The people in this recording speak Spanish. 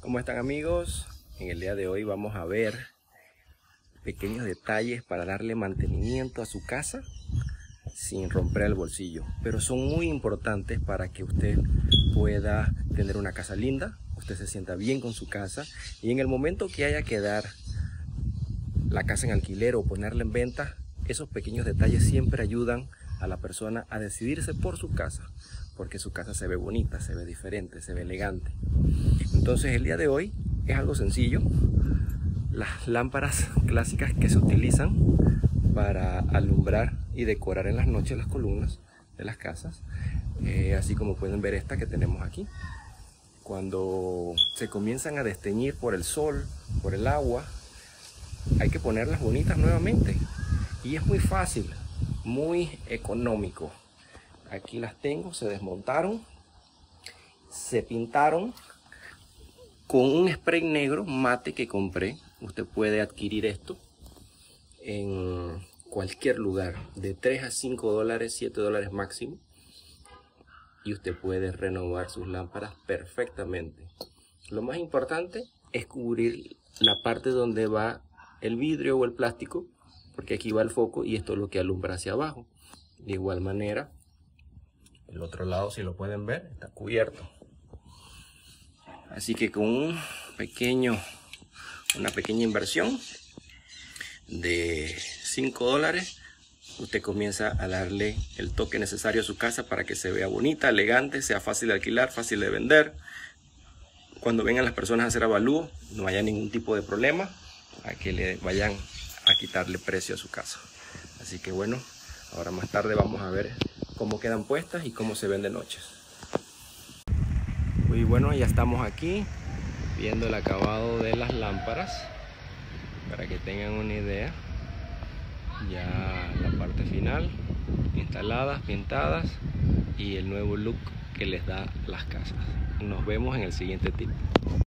¿Cómo están, amigos? En el día de hoy vamos a ver pequeños detalles para darle mantenimiento a su casa sin romper el bolsillo, pero son muy importantes para que usted pueda tener una casa linda, usted se sienta bien con su casa y en el momento que haya que dar la casa en alquiler o ponerla en venta, esos pequeños detalles siempre ayudan a la persona a decidirse por su casa, porque su casa se ve bonita, se ve diferente, se ve elegante. Entonces el día de hoy es algo sencillo, las lámparas clásicas que se utilizan para alumbrar y decorar en las noches las columnas de las casas, así como pueden ver esta que tenemos aquí. Cuando se comienzan a desteñir por el sol, por el agua, hay que ponerlas bonitas nuevamente y es muy fácil, muy económico. Aquí las tengo, se desmontaron, se pintaron con un spray negro mate que compré. Usted puede adquirir esto en cualquier lugar, de 3 a 5 dólares, 7 dólares máximo, y usted puede renovar sus lámparas perfectamente. Lo más importante es cubrir la parte donde va el vidrio o el plástico, porque aquí va el foco y esto es lo que alumbra hacia abajo. De igual manera, el otro lado, si lo pueden ver, está cubierto. Así que con una pequeña inversión de 5 dólares, usted comienza a darle el toque necesario a su casa para que se vea bonita, elegante, sea fácil de alquilar, fácil de vender. Cuando vengan las personas a hacer avalúo, no haya ningún tipo de problema a que le vayan a quitarle precio a su casa. Así que bueno, ahora más tarde vamos a ver cómo quedan puestas y cómo se ven de noches. Y bueno, ya estamos aquí viendo el acabado de las lámparas para que tengan una idea. Ya la parte final, instaladas, pintadas y el nuevo look que les da las casas. Nos vemos en el siguiente tip.